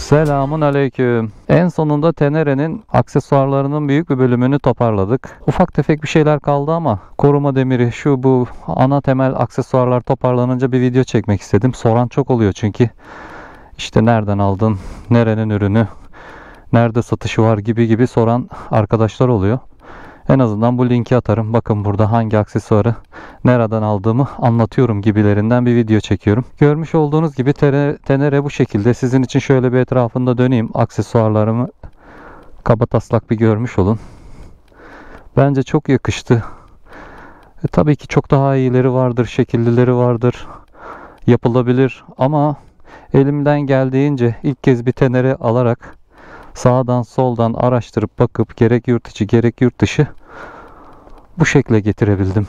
Selamun aleyküm. En sonunda Tenere'nin aksesuarlarının büyük bir bölümünü toparladık. Ufak tefek bir şeyler kaldı ama koruma demiri, şu bu ana temel aksesuarlar toparlanınca bir video çekmek istedim. Soran çok oluyor çünkü. İşte nereden aldın, nerenin ürünü, nerede satışı var gibi soran arkadaşlar oluyor. En azından bu linki atarım. Bakın burada hangi aksesuarı nereden aldığımı anlatıyorum gibilerinden bir video çekiyorum. Görmüş olduğunuz gibi Tenere bu şekilde. Sizin için şöyle bir etrafında döneyim. Aksesuarlarımı kabataslak bir görmüş olun. Bence çok yakıştı. Tabii ki çok daha iyileri vardır, şekillileri vardır. Yapılabilir ama elimden geldiğince ilk kez bir Tenere alarak sağdan soldan araştırıp bakıp gerek yurt içi gerek yurt dışı bu şekle getirebildim.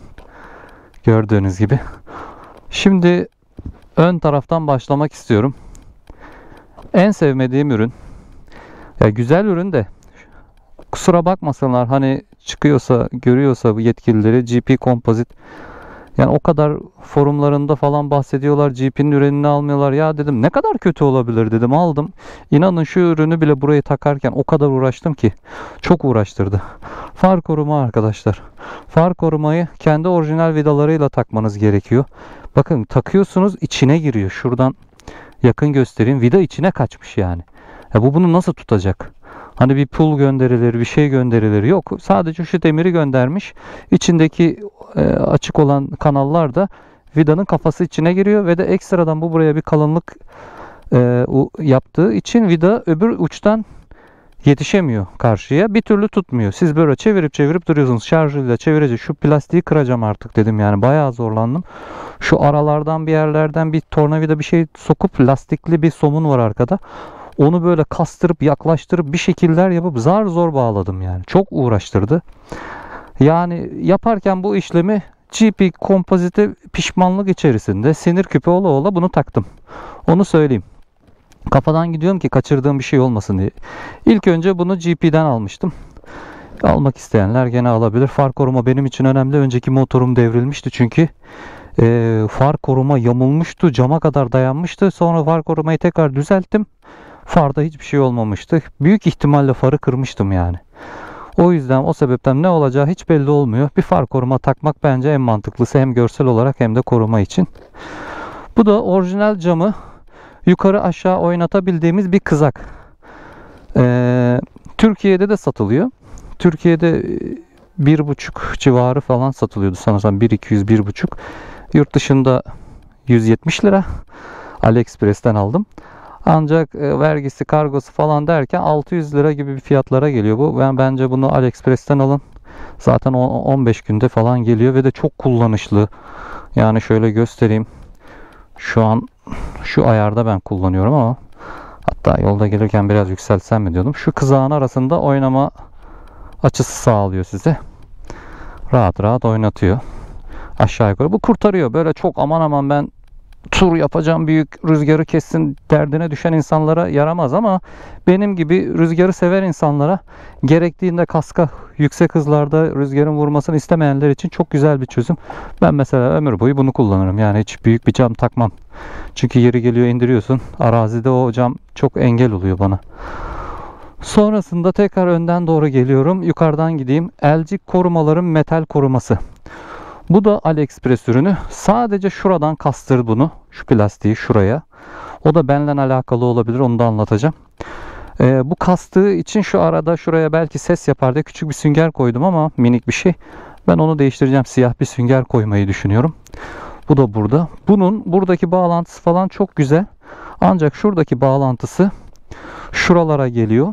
Gördüğünüz gibi. Şimdi ön taraftan başlamak istiyorum. En sevmediğim ürün. Ya güzel ürün de kusura bakmasınlar, hani çıkıyorsa görüyorsa bu yetkilileri GP Composite. Yani o kadar forumlarında falan bahsediyorlar. GP'nin ürününü almıyorlar. Ya dedim ne kadar kötü olabilir dedim. Aldım. İnanın şu ürünü bile buraya takarken o kadar uğraştım ki. Çok uğraştırdı. Far koruma arkadaşlar. Far korumayı kendi orijinal vidalarıyla takmanız gerekiyor. Bakın takıyorsunuz, içine giriyor. Şuradan yakın göstereyim. Vida içine kaçmış yani. Ya bu bunu nasıl tutacak? Hani bir pul gönderilir, bir şey gönderilir. Yok. Sadece şu demiri göndermiş. İçindeki açık olan kanallar da vidanın kafası içine giriyor ve de ekstradan bu buraya bir kalınlık yaptığı için vida öbür uçtan yetişemiyor karşıya. Bir türlü tutmuyor. Siz böyle çevirip duruyorsunuz. Şarjıyla çevirecek. Şu plastiği kıracağım artık dedim yani. Bayağı zorlandım. Şu aralardan bir yerlerden bir tornavida bir şey sokup lastikli bir somun var arkada. Onu böyle kastırıp yaklaştırıp bir şekiller yapıp zar zor bağladım yani. Çok uğraştırdı. Yani yaparken bu işlemi GP Composite pişmanlık içerisinde sinir küpe ola bunu taktım. Onu söyleyeyim. Kafadan gidiyorum ki kaçırdığım bir şey olmasın diye. İlk önce bunu GP'den almıştım. Almak isteyenler gene alabilir. Far koruma benim için önemli. Önceki motorum devrilmişti çünkü. Far koruma yamulmuştu. Cama kadar dayanmıştı. Sonra far korumayı tekrar düzelttim. Farda hiçbir şey olmamıştı. Büyük ihtimalle farı kırmıştım yani. O yüzden o sebepten ne olacağı hiç belli olmuyor. Bir far koruma takmak bence en mantıklısı, hem görsel olarak hem de koruma için. Bu da orijinal camı yukarı aşağı oynatabildiğimiz bir kızak. Türkiye'de de satılıyor. Türkiye'de 1,5 civarı falan satılıyordu sanırsam, 1.200-1.5. Yurt dışında 170 lira. AliExpress'ten aldım. Ancak vergisi, kargosu falan derken 600 lira gibi bir fiyatlara geliyor bu. Bence bunu AliExpress'ten alın. Zaten 15 günde falan geliyor ve de çok kullanışlı. Yani şöyle göstereyim. Şu an şu ayarda ben kullanıyorum ama hatta yolda gelirken biraz yükseltsem mi diyordum. Şu kızağın arasında oynama açısı sağlıyor size. Rahat rahat oynatıyor. Aşağı yukarı. Bu kurtarıyor. Böyle çok aman ben tur yapacağım, büyük rüzgarı kessin derdine düşen insanlara yaramaz ama benim gibi rüzgarı sever insanlara, gerektiğinde kaska yüksek hızlarda rüzgarın vurmasını istemeyenler için çok güzel bir çözüm. Ben mesela ömür boyu bunu kullanırım. Yani hiç büyük bir cam takmam. Çünkü yeri geliyor indiriyorsun. Arazide o cam çok engel oluyor bana. Sonrasında tekrar önden doğru geliyorum. Yukarıdan gideyim. Elcik korumaların metal koruması. Bu da AliExpress ürünü. Sadece şuradan kastır bunu. Şu plastiği şuraya. O da benimle alakalı olabilir. Onu da anlatacağım. Bu kastığı için şu arada şuraya belki ses yapar diye küçük bir sünger koydum ama minik bir şey. Ben onu değiştireceğim. Siyah bir sünger koymayı düşünüyorum. Bu da burada. Bunun buradaki bağlantısı falan çok güzel. Ancak şuradaki bağlantısı şuralara geliyor.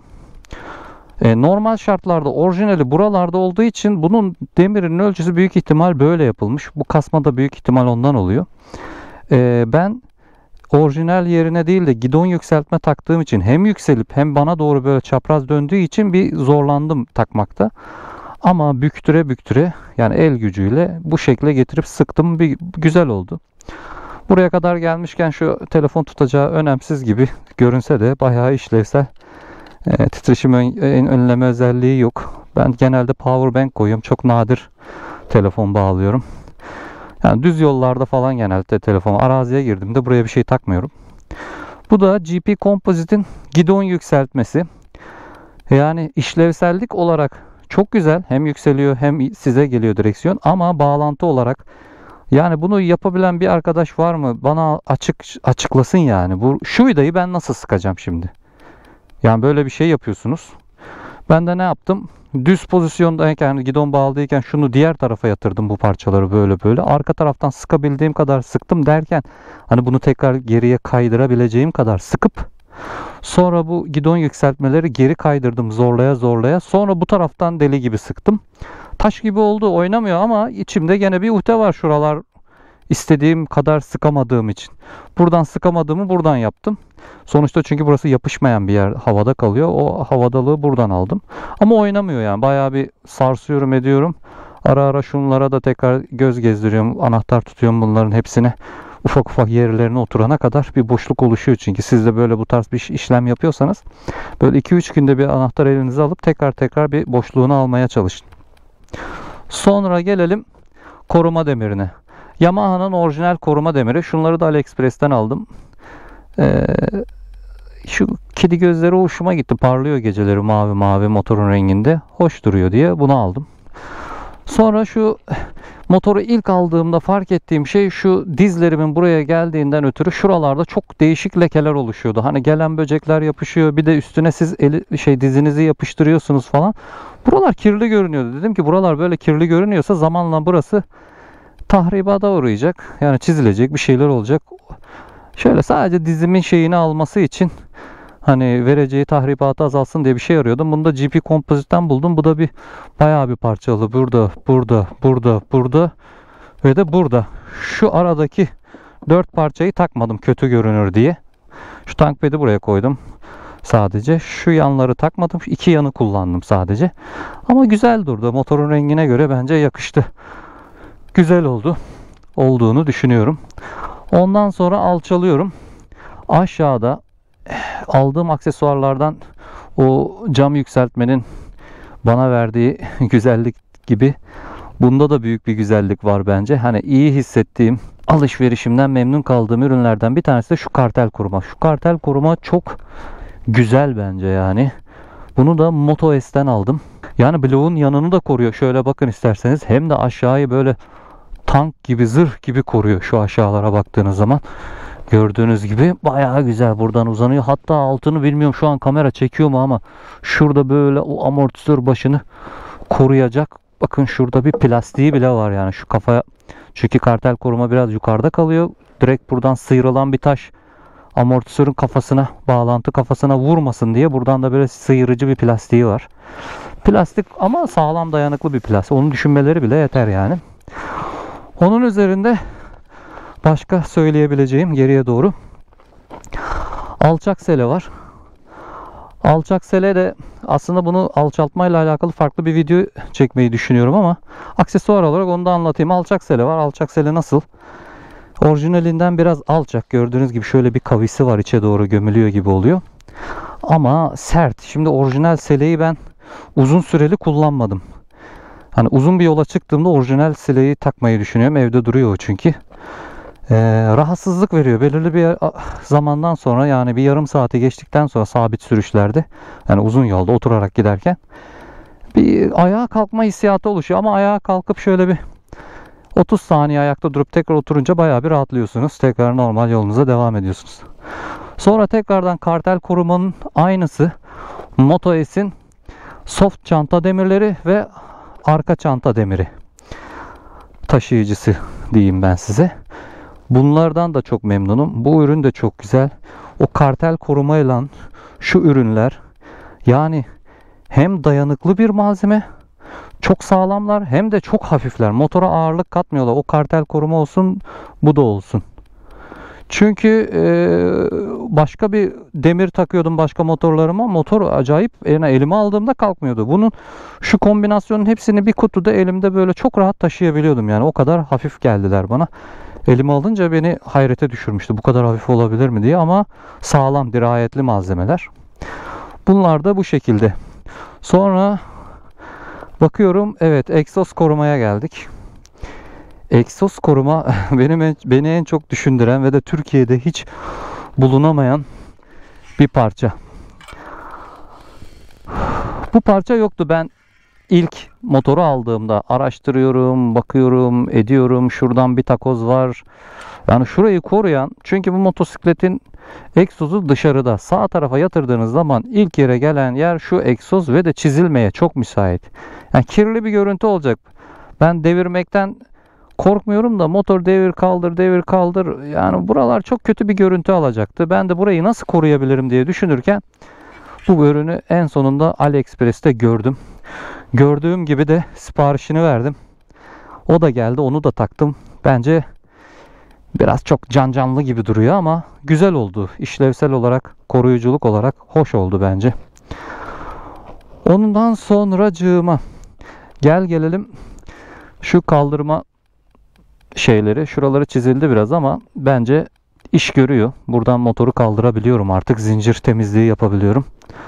Normal şartlarda orijinali buralarda olduğu için bunun demirinin ölçüsü büyük ihtimal böyle yapılmış. Bu kasma da büyük ihtimal ondan oluyor. Ben orijinal yerine değil de gidon yükseltme taktığım için hem yükselip hem bana doğru böyle çapraz döndüğü için bir zorlandım takmakta. Ama büktüre yani el gücüyle bu şekle getirip sıktım, bir güzel oldu. Buraya kadar gelmişken şu telefon tutacağı önemsiz gibi görünse de bayağı işlevsel. Titreşim önleme özelliği yok. Ben genelde power bank koyuyorum. Çok nadir telefon bağlıyorum. Yani düz yollarda falan genelde telefon. Araziye girdiğimde buraya bir şey takmıyorum. Bu da GP Composite'in gidon yükseltmesi. Yani işlevsellik olarak çok güzel. Hem yükseliyor hem size geliyor direksiyon. Ama bağlantı olarak, yani bunu yapabilen bir arkadaş var mı? Bana açıklasın yani. Şu vidayı ben nasıl sıkacağım şimdi? Yani böyle bir şey yapıyorsunuz. Ben de ne yaptım? Düz pozisyondayken, yani gidon bağlıyken şunu diğer tarafa yatırdım, bu parçaları böyle böyle. Arka taraftan sıkabildiğim kadar sıktım derken, hani bunu tekrar geriye kaydırabileceğim kadar sıkıp sonra bu gidon yükseltmeleri geri kaydırdım zorlaya zorlaya. Sonra bu taraftan deli gibi sıktım. Taş gibi oldu, oynamıyor ama içimde gene bir uhde var, şuralar istediğim kadar sıkamadığım için. Buradan sıkamadığımı buradan yaptım. Sonuçta çünkü burası yapışmayan bir yer, havada kalıyor. O havadalığı buradan aldım. Ama oynamıyor yani. Bayağı bir sarsıyorum ediyorum. Ara ara şunlara da tekrar göz gezdiriyorum. Anahtar tutuyorum bunların hepsine. Ufak ufak yerlerine oturana kadar bir boşluk oluşuyor çünkü. Siz de böyle bu tarz bir işlem yapıyorsanız böyle 2-3 günde bir anahtar elinize alıp tekrar bir boşluğunu almaya çalışın. Sonra gelelim koruma demirine. Yamaha'nın orijinal koruma demiri. Şunları da AliExpress'ten aldım. Şu kedi gözleri hoşuma gitti. Parlıyor geceleri mavi mavi motorun renginde. Hoş duruyor diye bunu aldım. Sonra şu motoru ilk aldığımda fark ettiğim şey, şu dizlerimin buraya geldiğinden ötürü şuralarda çok değişik lekeler oluşuyordu. Hani gelen böcekler yapışıyor. Bir de üstüne siz dizinizi yapıştırıyorsunuz falan. Buralar kirli görünüyordu. Dedim ki buralar böyle kirli görünüyorsa zamanla burası tahribata uğrayacak. Yani çizilecek, bir şeyler olacak. Şöyle sadece dizimin şeyini alması için, hani vereceği tahribatı azalsın diye bir şey arıyordum. Bunu da GP Composite'ten buldum. Bu da bayağı bir parçalı. Burada ve de burada. Şu aradaki 4 parçayı takmadım kötü görünür diye. Şu tank ped'i buraya koydum. Sadece şu yanları takmadım. 2 yanı kullandım sadece. Ama güzel durdu. Motorun rengine göre bence yakıştı. Güzel olduğunu düşünüyorum. Ondan sonra alçalıyorum. Aşağıda aldığım aksesuarlardan o cam yükseltmenin bana verdiği güzellik gibi bunda da büyük bir güzellik var bence. Hani iyi hissettiğim, alışverişimden memnun kaldığım ürünlerden bir tanesi de şu kartel koruma. Şu kartel koruma çok güzel bence yani. Bunu da Moto S'ten aldım. Yani bloğun yanını da koruyor. Şöyle bakın isterseniz. Hem de aşağıyı böyle tank gibi, zırh gibi koruyor şu aşağılara baktığınız zaman. Gördüğünüz gibi bayağı güzel buradan uzanıyor. Hatta altını bilmiyorum şu an kamera çekiyor mu ama şurada böyle o amortisör başını koruyacak. Bakın şurada bir plastiği bile var yani şu kafaya. Çünkü kartel koruma biraz yukarıda kalıyor. Direkt buradan sıyrılan bir taş amortisörün kafasına, bağlantı kafasına vurmasın diye buradan da böyle sıyırıcı bir plastiği var. Plastik ama sağlam, dayanıklı bir plastik. Onu düşünmeleri bile yeter yani. Onun üzerinde başka söyleyebileceğim geriye doğru alçak sele var. Alçak sele de aslında bunu alçaltmayla alakalı farklı bir video çekmeyi düşünüyorum ama aksesuar olarak onu da anlatayım. Alçak sele var. Alçak sele nasıl? Orijinalinden biraz alçak. Gördüğünüz gibi şöyle bir kavisi var. İçe doğru gömülüyor gibi oluyor. Ama sert. Şimdi orijinal seleyi ben uzun süreli kullanmadım. Hani uzun bir yola çıktığımda orijinal seleyi takmayı düşünüyorum. Evde duruyor çünkü. Rahatsızlık veriyor. Belirli bir zamandan sonra, yani bir yarım saati geçtikten sonra sabit sürüşlerde, yani uzun yolda oturarak giderken bir ayağa kalkma hissiyatı oluşuyor. Ama ayağa kalkıp şöyle bir 30 saniye ayakta durup tekrar oturunca bayağı bir rahatlıyorsunuz. Tekrar normal yolunuza devam ediyorsunuz. Sonra tekrardan kartel korumanın aynısı Moto S'in soft çanta demirleri ve arka çanta demiri taşıyıcısı diyeyim ben size. Bunlardan da çok memnunum. Bu ürün de çok güzel. O kartel korumayla şu ürünler, yani hem dayanıklı bir malzeme, çok sağlamlar, hem de çok hafifler. Motora ağırlık katmıyorlar. O kartel koruma olsun, bu da olsun. Çünkü başka bir demir takıyordum başka motorlarıma. Motor acayip, elime aldığımda kalkmıyordu. Bunun şu kombinasyonun hepsini bir kutuda elimde böyle çok rahat taşıyabiliyordum. Yani o kadar hafif geldiler bana. Elime alınca beni hayrete düşürmüştü. Bu kadar hafif olabilir mi diye, ama sağlam, dirayetli malzemeler. Bunlar da bu şekilde. Sonra bakıyorum, evet, egzoz korumaya geldik. Egzoz koruma beni en çok düşündüren ve de Türkiye'de hiç bulunamayan bir parça. Bu parça yoktu. Ben ilk motoru aldığımda araştırıyorum, bakıyorum, ediyorum. Şuradan bir takoz var. Yani şurayı koruyan, çünkü bu motosikletin egzozu dışarıda. Sağ tarafa yatırdığınız zaman ilk yere gelen yer şu egzoz ve de çizilmeye çok müsait. Yani kirli bir görüntü olacak. Ben devirmekten korkmuyorum da motor devir kaldır devir kaldır. Yani buralar çok kötü bir görüntü alacaktı. Ben de burayı nasıl koruyabilirim diye düşünürken bu ürünü en sonunda AliExpress'te gördüm. Gördüğüm gibi de siparişini verdim. O da geldi, onu da taktım. Bence biraz çok canlı gibi duruyor ama güzel oldu. İşlevsel olarak, koruyuculuk olarak hoş oldu bence. Ondan sonracığıma gelelim şu kaldırma şeyleri. Şuraları çizildi biraz ama bence iş görüyor. Buradan motoru kaldırabiliyorum artık. Zincir temizliği yapabiliyorum.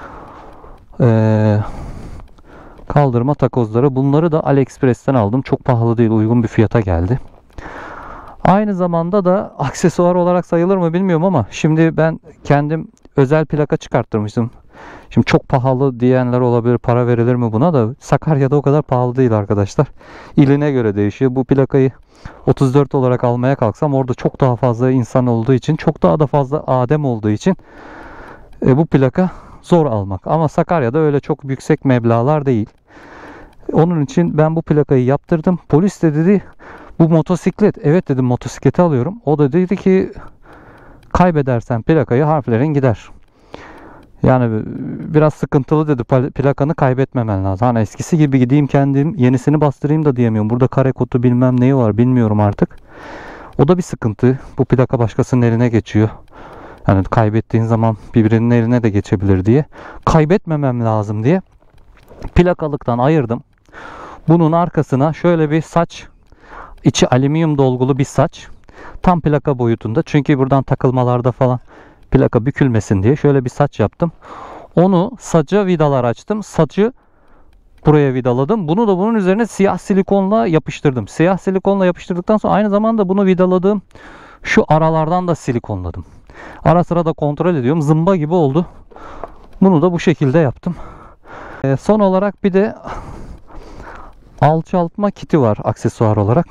Kaldırma takozları. Bunları da AliExpress'ten aldım. Çok pahalı değil. Uygun bir fiyata geldi. Aynı zamanda da aksesuar olarak sayılır mı bilmiyorum ama şimdi ben kendim özel plaka çıkarttırmıştım. Şimdi çok pahalı diyenler olabilir. Para verilir mi buna da? Sakarya'da o kadar pahalı değil arkadaşlar. İline göre değişiyor. Bu plakayı 34 olarak almaya kalksam orada çok daha fazla insan olduğu için, çok daha da fazla adem olduğu için bu plaka zor almak. Ama Sakarya'da öyle çok yüksek meblağlar değil. Onun için ben bu plakayı yaptırdım. Polis de dedi bu motosiklet. Evet dedim, motosikleti alıyorum. O da dedi ki kaybedersen plakayı harflerin gider. Yani biraz sıkıntılı dedi. Plakanı kaybetmemen lazım. Hani eskisi gibi gideyim kendim yenisini bastırayım da diyemiyorum. Burada kare kodu bilmem neyi var bilmiyorum artık. O da bir sıkıntı. Bu plaka başkasının eline geçiyor. Yani kaybettiğin zaman birbirinin eline de geçebilir diye. Kaybetmemem lazım diye plakalıktan ayırdım. Bunun arkasına şöyle bir saç, içi alüminyum dolgulu bir saç. Tam plaka boyutunda. Çünkü buradan takılmalarda falan plaka bükülmesin diye şöyle bir saç yaptım. Onu saça vidalar açtım. Saçı buraya vidaladım. Bunu da bunun üzerine siyah silikonla yapıştırdım. Siyah silikonla yapıştırdıktan sonra aynı zamanda bunu vidaladığım şu aralardan da silikonladım. Ara sıra da kontrol ediyorum. Zımba gibi oldu. Bunu da bu şekilde yaptım. Son olarak bir de alçaltma kiti var aksesuar olarak.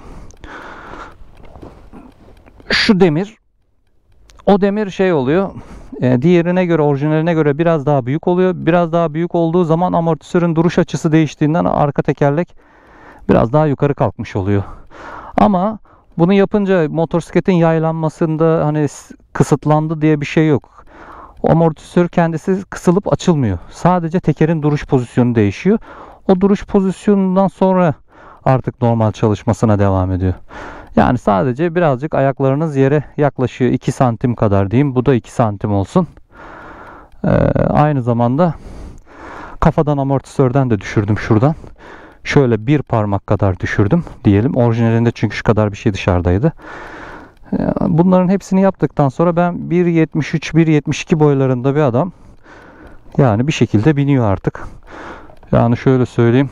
Şu demir, o demir şey oluyor. Diğerine göre, orijinaline göre biraz daha büyük oluyor. Biraz daha büyük olduğu zaman amortisörün duruş açısı değiştiğinden arka tekerlek biraz daha yukarı kalkmış oluyor. Ama bunu yapınca motosikletin yaylanmasında hani kısıtlandı diye bir şey yok. O amortisör kendisi kısılıp açılmıyor. Sadece tekerin duruş pozisyonu değişiyor. O duruş pozisyonundan sonra artık normal çalışmasına devam ediyor. Yani sadece birazcık ayaklarınız yere yaklaşıyor. 2 santim kadar diyeyim. Bu da 2 santim olsun. Aynı zamanda kafadan amortisörden de düşürdüm şuradan. Şöyle bir parmak kadar düşürdüm diyelim. Orijinalinde çünkü şu kadar bir şey dışarıdaydı. Bunların hepsini yaptıktan sonra ben 1.73-1.72 boylarında bir adam. Yani bir şekilde biniyor artık. Yani şöyle söyleyeyim.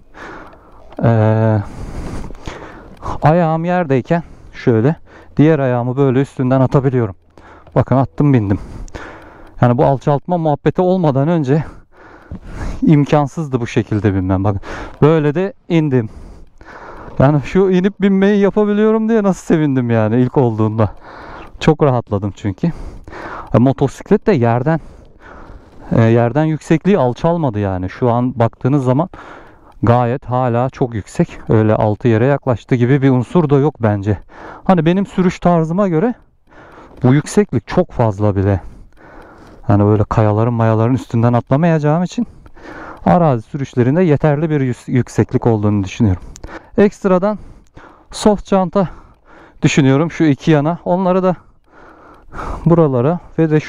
Ayağım yerdeyken şöyle diğer ayağımı böyle üstünden atabiliyorum. Bakın attım bindim. Yani bu alçaltma muhabbeti olmadan önce imkansızdı bu şekilde binmem. Bakın böyle de indim. Yani şu inip binmeyi yapabiliyorum diye nasıl sevindim yani ilk olduğunda. Çok rahatladım çünkü. Motosiklet de yerden yüksekliği alçalmadı yani. Şu an baktığınız zaman gayet hala çok yüksek. Öyle altı yere yaklaştı gibi bir unsur da yok bence. Hani benim sürüş tarzıma göre bu yükseklik çok fazla bile. Hani böyle mayaların üstünden atlamayacağım için arazi sürüşlerinde yeterli bir yükseklik olduğunu düşünüyorum. Ekstradan soft çanta düşünüyorum şu iki yana. Onları da buralara ve de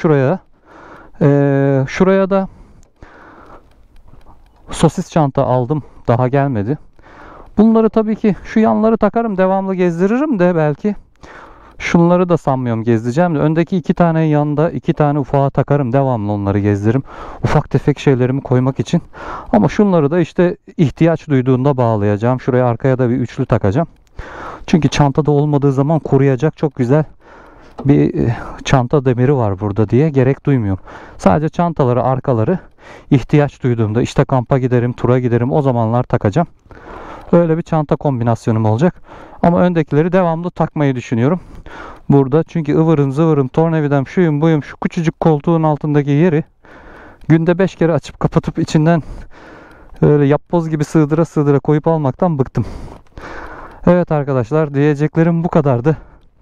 şuraya da sosis çanta aldım. Daha gelmedi. Bunları tabii ki şu yanları takarım. Devamlı gezdiririm de belki. Şunları da sanmıyorum gezdireceğim de. Öndeki iki tane yanında iki tane ufağa takarım. Devamlı onları gezdiririm. Ufak tefek şeylerimi koymak için. Ama şunları da işte ihtiyaç duyduğunda bağlayacağım. Şuraya arkaya da bir üçlü takacağım. Çünkü çantada olmadığı zaman koruyacak çok güzel bir çanta demiri var burada diye gerek duymuyorum. Sadece çantaları, arkaları ihtiyaç duyduğumda, işte kampa giderim, tura giderim, o zamanlar takacağım. Öyle bir çanta kombinasyonum olacak. Ama öndekileri devamlı takmayı düşünüyorum. Burada çünkü ıvırım zıvırım, tornavidam, şuyum buyum, şu küçücük koltuğun altındaki yeri günde 5 kere açıp kapatıp içinden öyle yapboz gibi sığdıra sığdıra koyup almaktan bıktım. Evet arkadaşlar, diyeceklerim bu kadardı.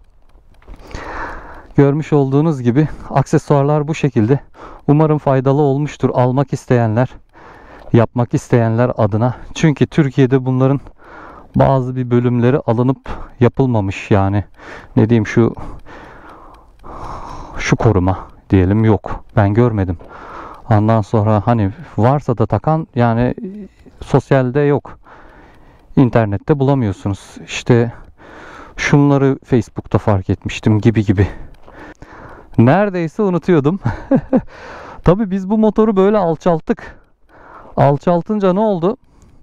Görmüş olduğunuz gibi aksesuarlar bu şekilde. Umarım faydalı olmuştur almak isteyenler, yapmak isteyenler adına. Çünkü Türkiye'de bunların bazı bir bölümleri alınıp yapılmamış, yani ne diyeyim, şu koruma diyelim yok. Ben görmedim. Ondan sonra hani varsa da takan, yani sosyalde yok. İnternette bulamıyorsunuz. İşte şunları Facebook'ta fark etmiştim gibi. Neredeyse unutuyordum. Tabii biz bu motoru böyle alçalttık. Alçaltınca ne oldu?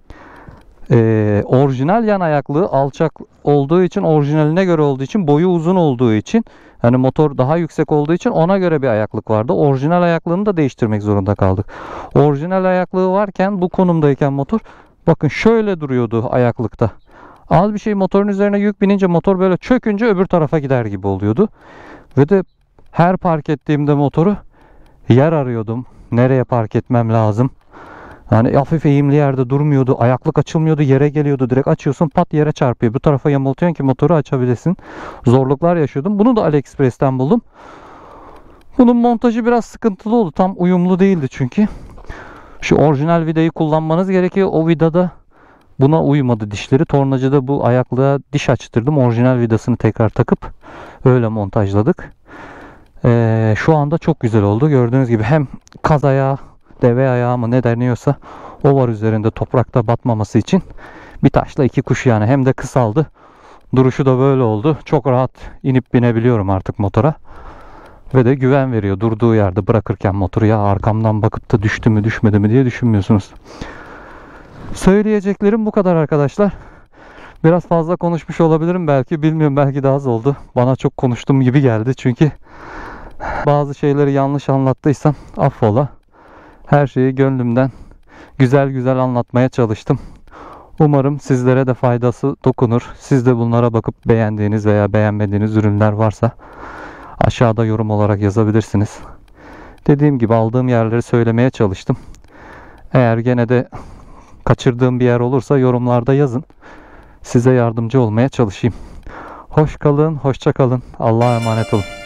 Orijinal yan ayaklığı alçak olduğu için, orijinaline göre olduğu için, boyu uzun olduğu için, hani motor daha yüksek olduğu için ona göre bir ayaklık vardı. Orijinal ayaklığını da değiştirmek zorunda kaldık. Orijinal ayaklığı varken, bu konumdayken motor, bakın şöyle duruyordu ayaklıkta. Az bir şey motorun üzerine yük binince, motor böyle çökünce öbür tarafa gider gibi oluyordu. Ve de her park ettiğimde motoru yer arıyordum. Nereye park etmem lazım? Yani hafif eğimli yerde durmuyordu. Ayaklık açılmıyordu. Yere geliyordu. Direkt açıyorsun, pat yere çarpıyor. Bu tarafa yamultuyorsun ki motoru açabilesin. Zorluklar yaşıyordum. Bunu da AliExpress'ten buldum. Bunun montajı biraz sıkıntılı oldu. Tam uyumlu değildi çünkü. Şu orijinal vidayı kullanmanız gerekiyor. O vidada buna uymadı dişleri. Tornacıda bu ayaklığa diş açtırdım. Orijinal vidasını tekrar takıp öyle montajladık. Şu anda çok güzel oldu. Gördüğünüz gibi hem kaz ayağı, deve ayağı mı ne deniyorsa o var üzerinde, toprakta batmaması için. Bir taşla iki kuş yani. Hem de kısaldı. Duruşu da böyle oldu. Çok rahat inip binebiliyorum artık motora. Ve de güven veriyor. Durduğu yerde bırakırken motoru, ya arkamdan bakıp da düştü mü düşmedi mi diye düşünmüyorsunuz. Söyleyeceklerim bu kadar arkadaşlar. Biraz fazla konuşmuş olabilirim belki. Bilmiyorum, belki daha az oldu. Bana çok konuştuğum gibi geldi. Çünkü bazı şeyleri yanlış anlattıysam affola. Her şeyi gönlümden güzel anlatmaya çalıştım. Umarım sizlere de faydası dokunur. Siz de bunlara bakıp beğendiğiniz veya beğenmediğiniz ürünler varsa aşağıda yorum olarak yazabilirsiniz. Dediğim gibi aldığım yerleri söylemeye çalıştım. Eğer gene de kaçırdığım bir yer olursa yorumlarda yazın. Size yardımcı olmaya çalışayım. Hoş kalın, hoşça kalın. Allah'a emanet olun.